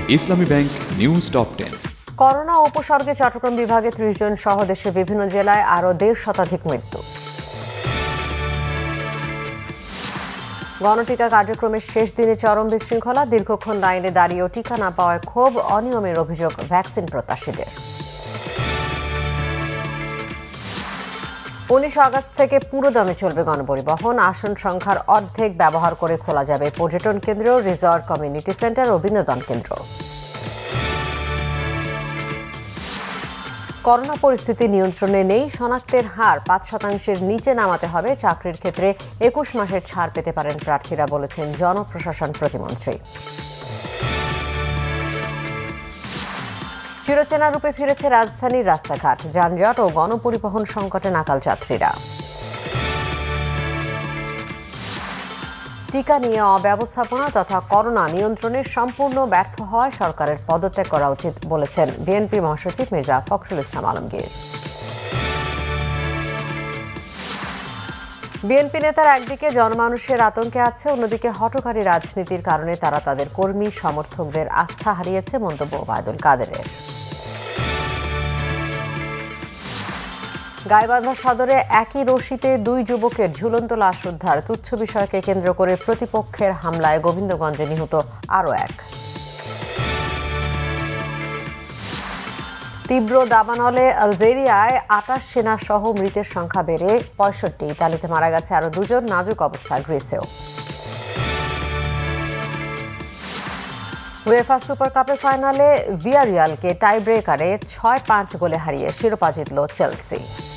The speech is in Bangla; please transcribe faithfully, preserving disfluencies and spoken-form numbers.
ইসলামী bank news top ten. Corona উপসর্গে চট্টগ্রাম বিভাগে ত্রিশ জন সহ দেশের বিভিন্ন জেলায় আরও দেড় শতাধিক মৃত্যু। গণটিকা কার্যক্রমের শেষ দিনে চরম বিশৃঙ্খলা, দীর্ঘক্ষণ লাইনে দাঁড়িয়েও টিকা না পাওয়ায় ক্ষোভ, অনিয়মের অভিযোগ ভ্যাকসিন প্রত্যাশীদের। উনিশ আগস্ট থেকে পুরো দামে চলবে গণপরিবহন, আসন সংখ্যার অর্ধেক ব্যবহার করে খোলা যাবে পর্যটন কেন্দ্র, রিসর্ট, কমিউনিটি সেন্টার ও বিনোদন কেন্দ্র। করোনা পরিস্থিতি নিয়ন্ত্রণে নেই, শনাক্তের হার পাঁচ শতাংশের নিচে নামাতে হবে। চাকরির ক্ষেত্রে একুশ মাসের ছাড় পেতে পারেন প্রার্থীরা, বলেছেন জনপ্রশাসন প্রতিমন্ত্রী। চিরচেনা রূপে ফিরেছে রাজধানীর রাস্তাঘাট, যানজট ও গণপরিবহন সংকটে নাকাল যাত্রীরা। টিকা নিয়ে অব্যবস্থাপনা তথা করোনা নিয়ন্ত্রণে সম্পূর্ণ ব্যর্থ হওয়ায় সরকারের পদত্যাগ করা উচিত, বলেছেন বিএনপি মহাসচিব মির্জা ফখরুল ইসলাম আলমগীর। বিএনপি নেতারা একদিকে জনমানুষের আতঙ্কে আছে, অন্যদিকে হঠকারী রাজনীতির কারণে তারা তাদের কর্মী সমর্থকদের আস্থা হারিয়েছে, মন্তব্য ওবায়দুল কাদেরের। গাইবান্ধা সদরে একই রশিতে দুই যুবকের ঝুলন্ত লাশ উদ্ধার, তুচ্ছ বিষয়কে কেন্দ্র করে প্রতিপক্ষের হামলায় গোবিন্দগঞ্জে নিহত আরও এক। তীব্র দাবানলে আলজেরিয়ায় আটাশ সেনা সহ মৃতের সংখ্যা বেড়ে পঁয়ষট্টি, ইতালিতে মারা গেছে আরও দুজন, নাজুক অবস্থা গ্রিসেও। উয়েফা সুপার কাপের ফাইনালে ভিয়ারিয়ালকে টাই ব্রেকারে ছয় পাঁচ গোলে হারিয়ে শিরোপা জিতল চেলসি।